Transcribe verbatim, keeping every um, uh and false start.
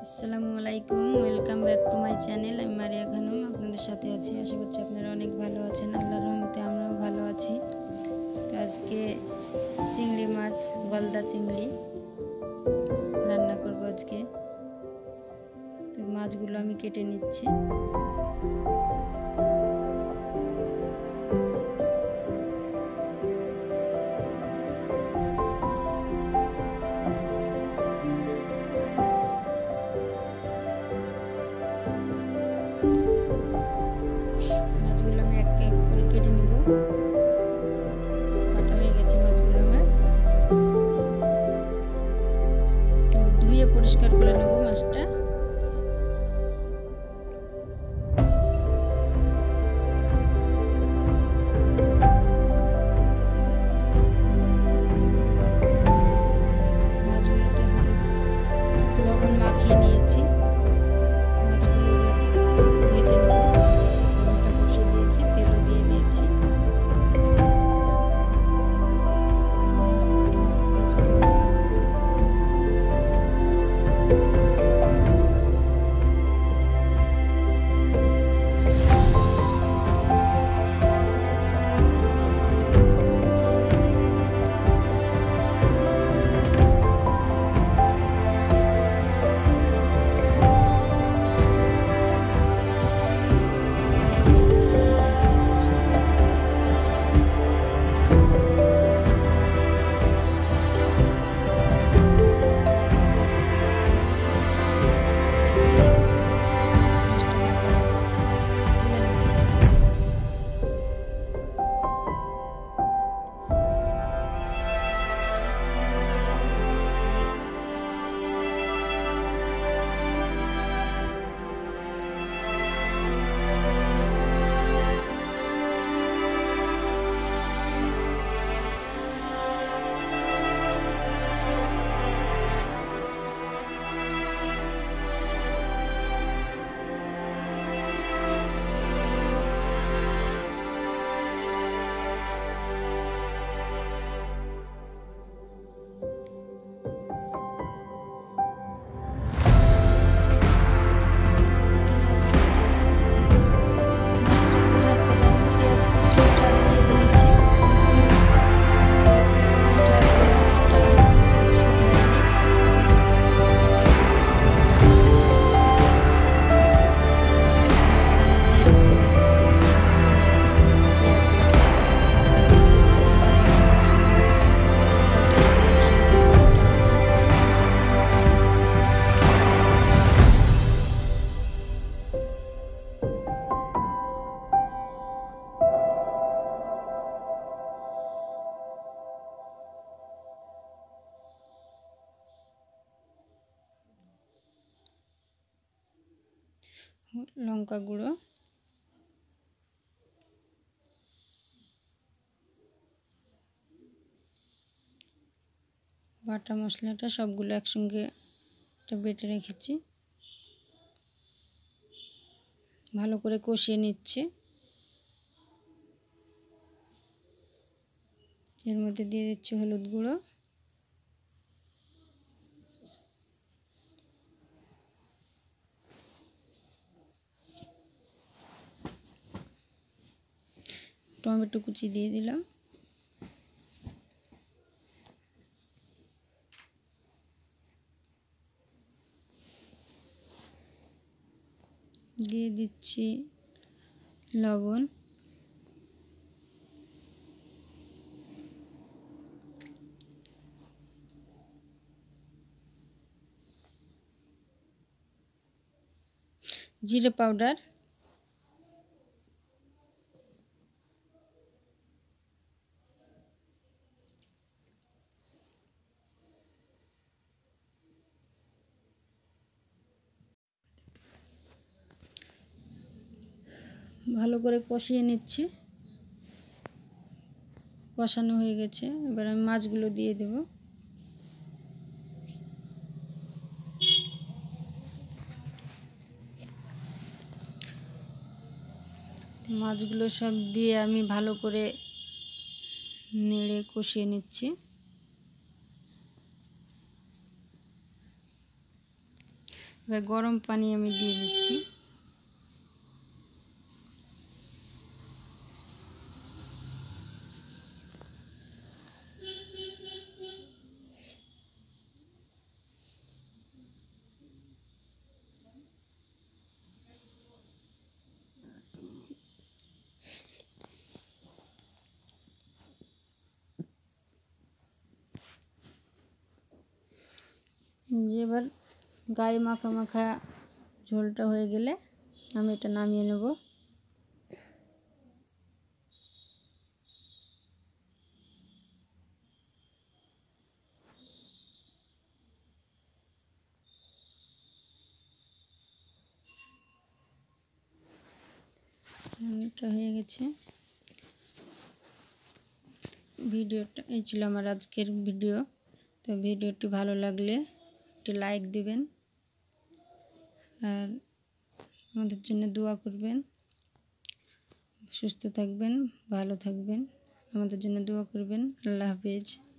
আসসালামু আলাইকুম, welcome back to my channel. আমি মারিয়া খানম আপনাদের সাথে আছি। আশা করছি আপনারা অনেক ভালো আছেন। আল্লাহর রহমতে আমরাও ভালো আছি। তো আজকে চিংড়ি মাছ, গলদা চিংড়ি রান্না করব আজকে। তো মাছগুলো আমি কেটে নিচ্ছি। মাছগুলো আমি এক এক করে কেটে নেব। কাটা হয়ে গেছে মাছগুলো আমার। ধুয়ে পরিষ্কার করে নেব মাছটা। মাছগুলোতে হলুদ লবণ মাখিয়ে নিয়েছি। মাছগুলো ভেজে নেব। কড়াইটা বসিয়ে দিয়েছি, তেলও দিয়ে দিয়েছি। লঙ্কা গুঁড়ো, বাটা মশলাটা সবগুলো একসঙ্গে বেটে রেখেছি। ভালো করে কষিয়ে নিচ্ছে। এর মধ্যে দিয়ে দিচ্ছি হলুদ গুঁড়ো, টমেটো কুচি দিয়ে দিলাম, দিয়ে দিচ্ছি লবণ, জিরে পাউডার, ভালো করে কষিয়ে নিচ্ছি। কষানো হয়ে গেছে, এবার আমি মাছগুলো দিয়ে দেব। মাছগুলো সব দিয়ে আমি ভালো করে নেড়ে কষিয়ে নিচ্ছি। এবার গরম পানি আমি দিয়ে দিচ্ছি। এবার গায়ে মাখা মাখা ঝোলটা হয়ে গেলে আমি এটা নামিয়ে নেব। এটা হয়ে গেছে। ভিডিওটা এই ছিল আমার আজকের ভিডিও। তো ভিডিওটি ভালো লাগলে একটি লাইক দিবেন আর আমাদের জন্য দোয়া করবেন। সুস্থ থাকবেন, ভালো থাকবেন, আমাদের জন্য দোয়া করবেন। আল্লাহ হাফেজ।